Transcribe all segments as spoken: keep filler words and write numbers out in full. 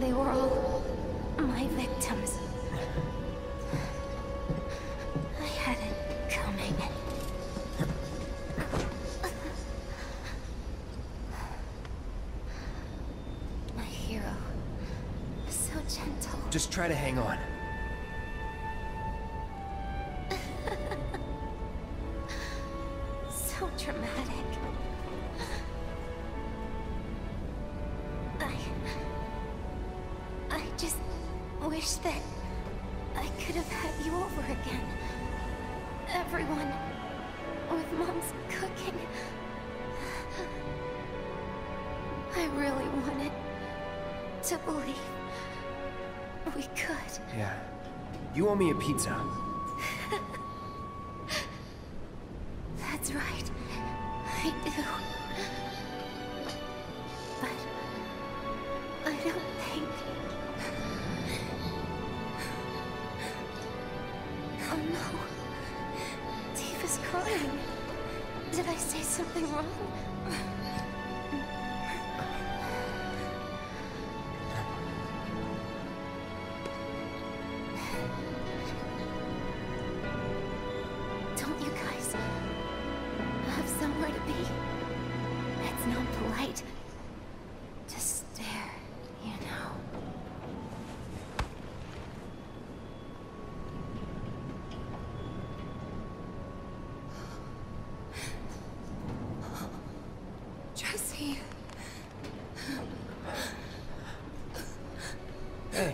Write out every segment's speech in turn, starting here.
They were all my victims. I had it coming. My hero. So gentle. Just try to hang on. So dramatic. I... I just wish that I could have had you over again. Everyone with Mom's cooking. I really wanted to believe we could. Yeah. You owe me a pizza. That's right. I do. But I don't think... Oh no. Tifa's crying. Did I say something wrong? Don't you guys have somewhere to be? It's not polite to stare, you know. Jessie. Hey.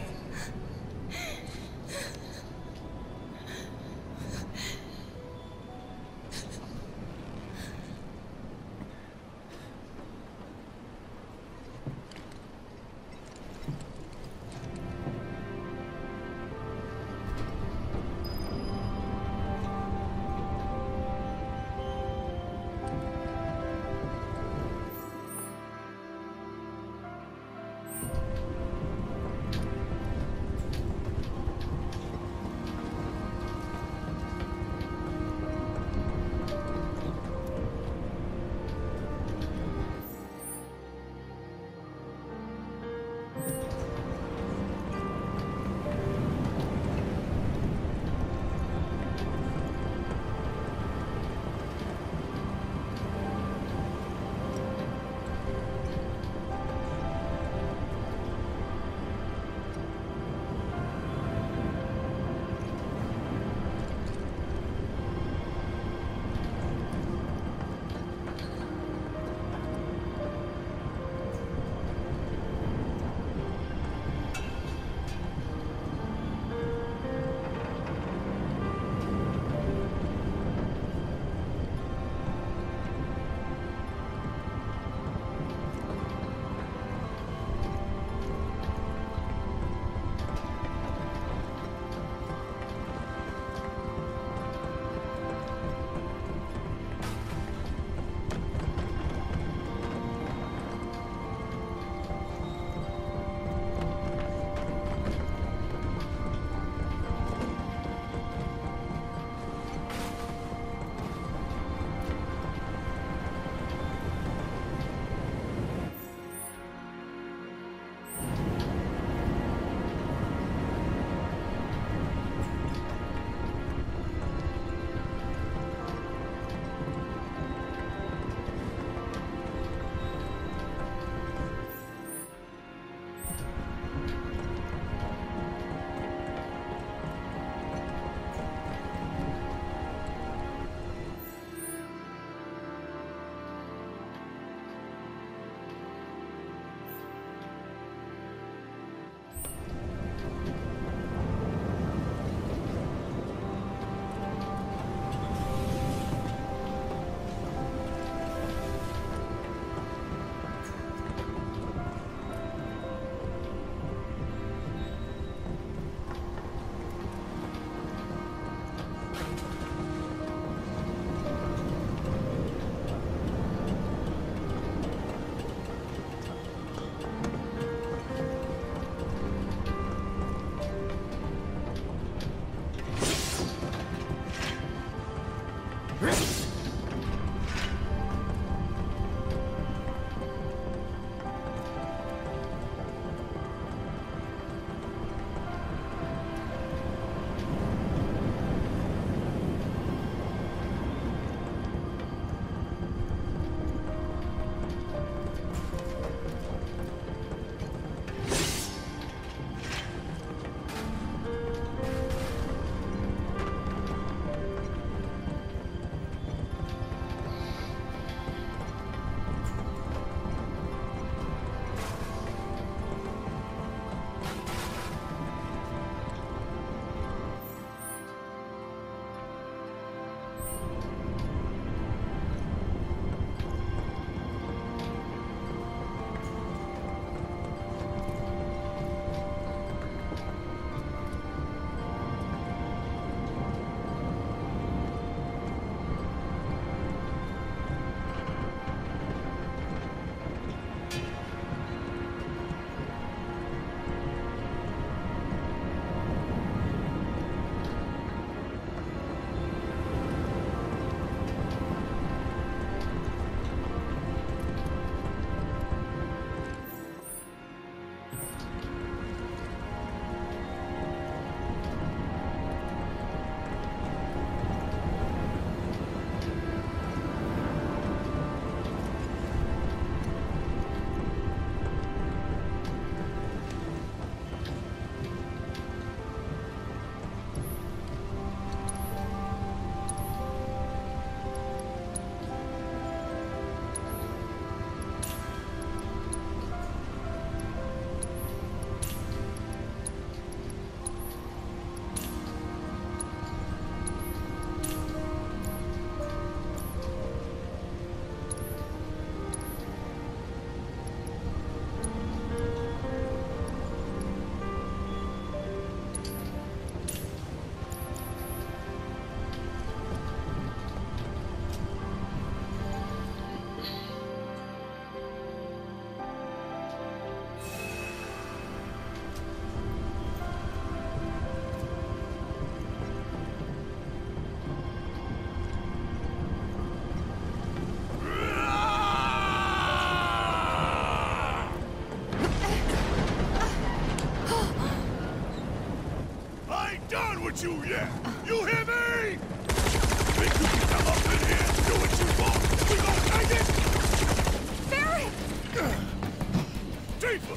with you yet. You hear me? Think you can come up in here and do what you want? We gon' take it? Barret! Tifa!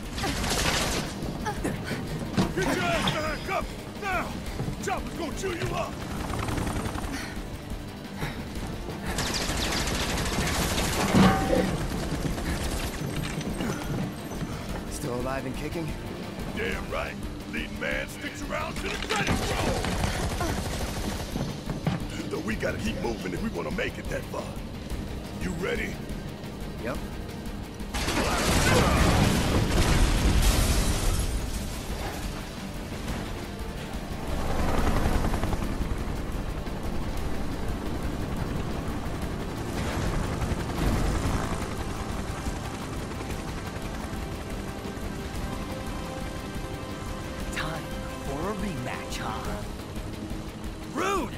Get your ass back up now! Chopper's gonna chew you up! Still alive and kicking? Damn right. Leading man sticks around to the credits roll. Though we gotta keep moving if we wanna make it that far. You ready? Yep. Rude!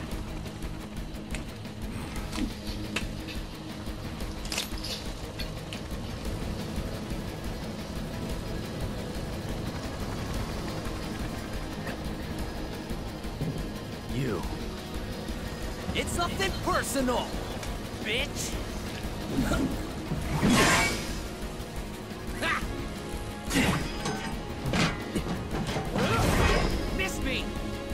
You. It's something personal, bitch! Ha! Miss me!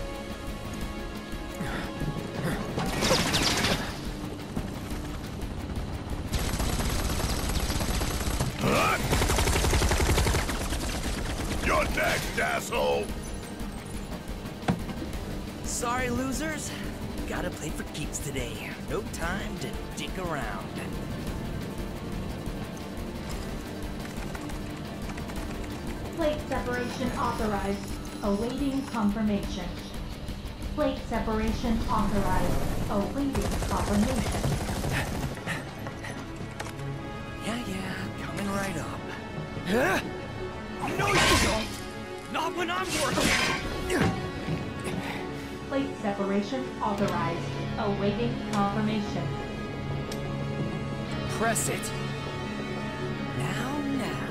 Huh? You're next, asshole! Sorry, losers. Gotta play for keeps today. No time to dick around. Plate separation authorized. Awaiting confirmation. Plate separation authorized. Awaiting confirmation. Yeah, yeah, coming right up. Huh? No, you don't! Not when I'm working! Plate separation authorized. Awaiting confirmation. Press it. Now, now.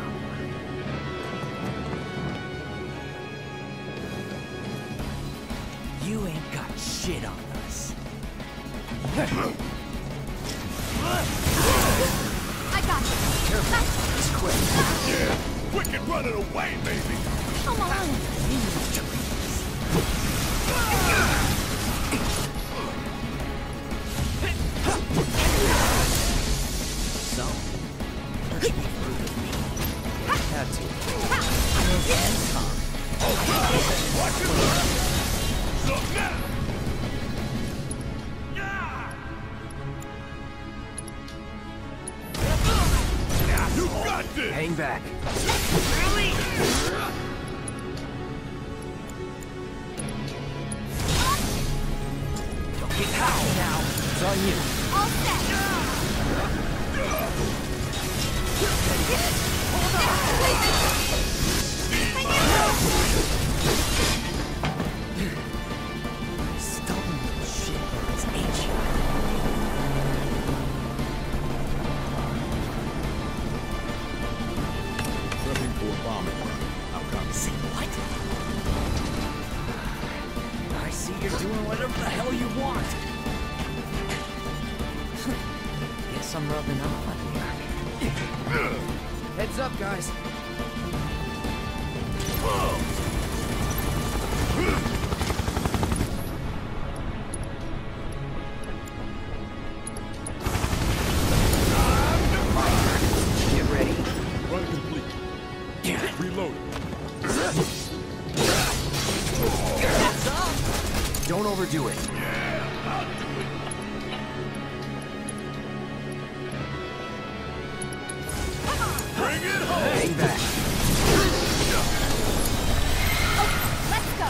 You ain't got shit on us. I got you. It's quick. Yeah, quick and running away, baby! Come on. So, Had to. Watch it, learn! So now! You got this! Hang back. really? Don't get cocky now. It's on you. All set. Stubborn little shitbirds, ain't you? Prepping for a bombing run. I'm coming. Say what? I see you're doing whatever the hell you want. Guess I'm rubbing off on you. Heads up, guys. Get ready. Run complete. Reloading. Heads up! Don't overdo it. Yeah, I'll do it. Bring it home! Hang back. Let's go.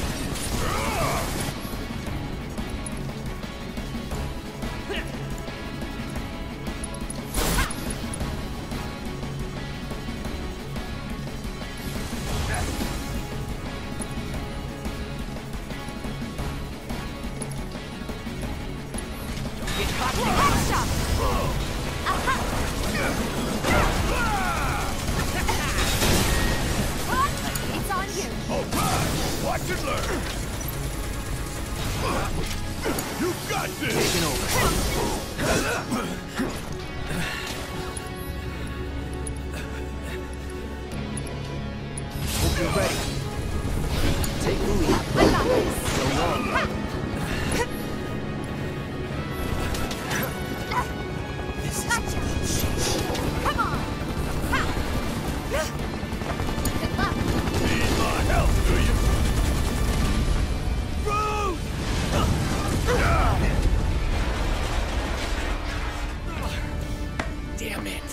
Get cocky now. Headshot. Aha. It's on you. All right, watch and learn. You got this! Taking over. Hope you're ready. Take the lead. I got this. So long. Gotcha. Come on. Ha. Good luck. Need my help, do you? Rude! Damn it.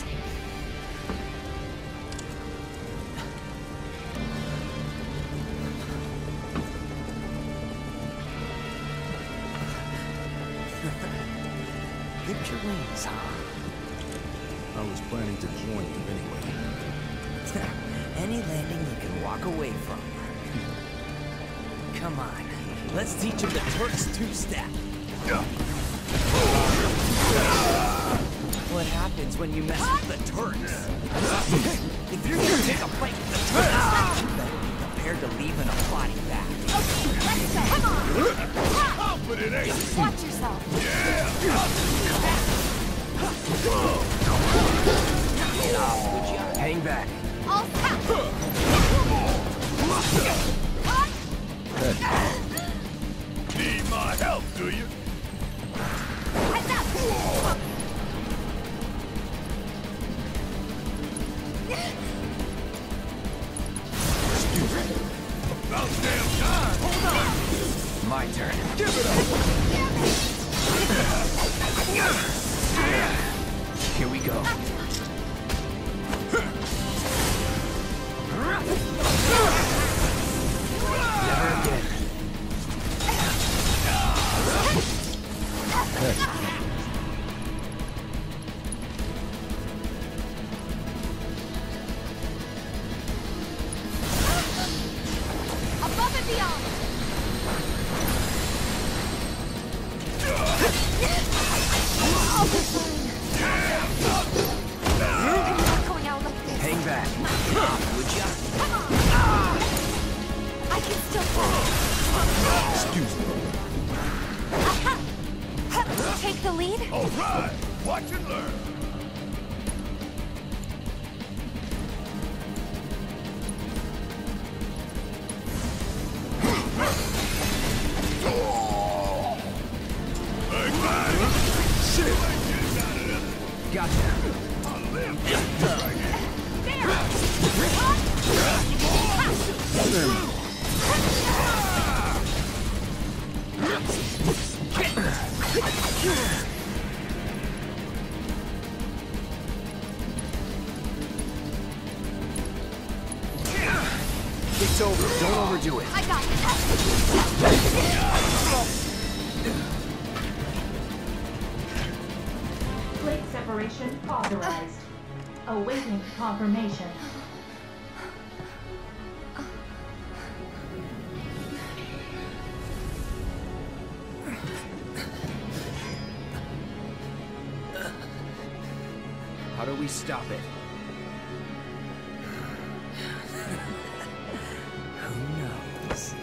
Clipped your wings, huh? I was planning to join you anyway. Any landing you can walk away from. Come on, let's teach him the Turks two-step. What happens when you mess with the Turks? If you're gonna take a fight with the Turks, you better be prepared to leave in a body bag. Okay, let's go. Come on. Ha. Confident, ain't you? Watch yourself. Yeah! Get off, would you? Hang back. All set. Need my help, do you? Heads up. About damn time! Hold on! My turn. Give it up! Here we go. Never again. Above and beyond. I'll be fine. I'm not going out like this. Hang back. Get off, would ya? Come on. I can still fly. Excuse me. Aha. Ha. Take the lead. All right! Watch and learn! Hey, man! Shit! Gotcha. I'll live right here! It's over. Don't overdo it. I got it. Plate separation authorized. Awaiting confirmation. How do we stop it? Who knows?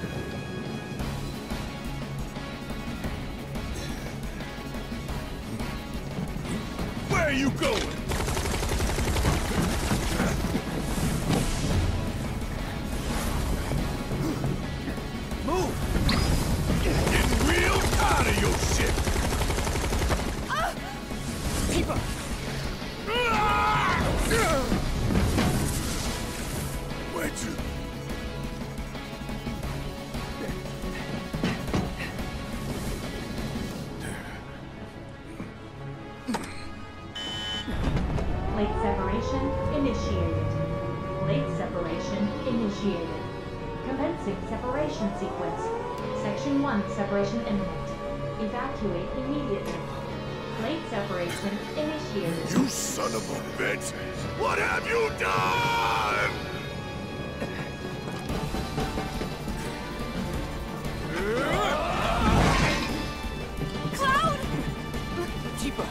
Where are you going? Move! Getting real tired of your shit! Tifa! Where'd you? Plate separation initiated. Plate separation initiated. Commencing separation sequence. Section one separation imminent. Evacuate immediately. Plate separation initiated. You son of a bitch! What have you done? Cloud! Tifa!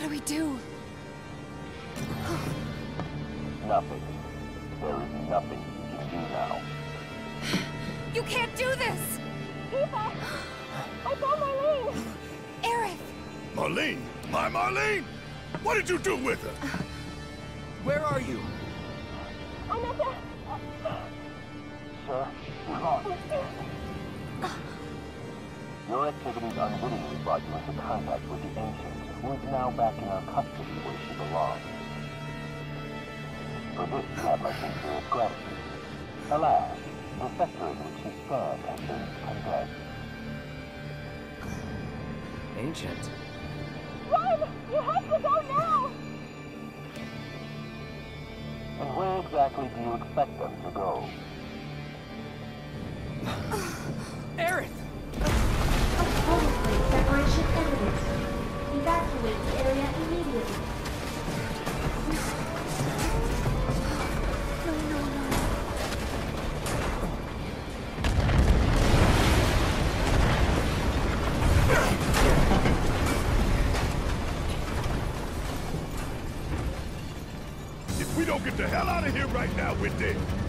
What do we do? Nothing. There is nothing you can do now. You can't do this! Tifa! I found Marlene! Aerith! Marlene? My Marlene? What did you do with her? Where are you? I'm at the... Sir, come on. Your activities unwittingly brought you into contact with the Ancient, who is now back in her custody where she belongs. For this, you have my sincerest gratitude. Alas, the sector in which you stand has been condemned. Ancient. Run! You have to go now! And where exactly do you expect them to go? Aerith! Total plate separation evident. Evacuate the area immediately. No, no, no. If we don't get the hell out of here right now, we're dead.